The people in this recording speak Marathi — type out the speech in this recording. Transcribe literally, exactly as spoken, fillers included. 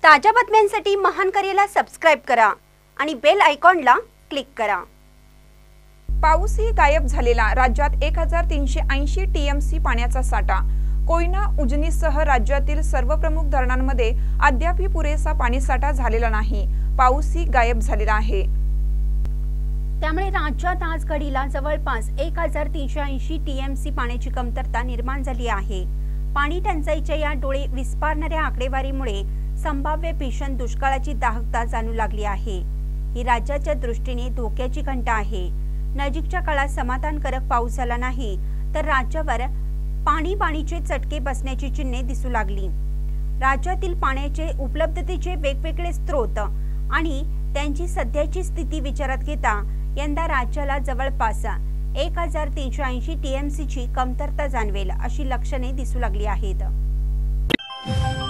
ताज्या बातम्यांसाठी महान करेला सबस्क्राइब करा आणि बेल आयकॉनला क्लिक करा। पाऊसही गायब झालेला, राज्यात एक हजार तीनशे ऐंशी टीएमसी पाण्याचा साठा। कोयना उजनीसह राज्यातील सर्व प्रमुख धरणांमध्ये अद्यापही पुरेसा पाणीसाठा झालेला नाही। पाऊसही गायब झालेला आहे। त्यामुळे राज्यात आज घडीला जवळपास एक हजार तीनशे ऐंशी टीएमसी पाण्याची कमतरता निर्माण झाली आहे। पाणी टंचाईच्या या डोळे विस्पारणाऱ्या आकडेवारीमुळे संभाव्य भीषण दुष्काळाची दाहकता जाणू लागली आहे। ही राज्याच्या दृष्टीने धोक्याची घंटा आहे। नजीकच्या काळात समाधानकारक पाऊस झाला नाही तर राज्यावर पाणी पाणीचे चटके बसण्याची चिन्हे दिसू लागली। राज्यातील पाण्याचे उपलब्धतेचे वेगवेगळे स्रोत आणि त्यांची सध्याची स्थिती विचारात घेता यंदा राज्याला जवळपास एक हजार तीनशे ऐंशी टीएमसीची कमतरता जाणवेल अशी लक्षणे दिसू लागली आहेत।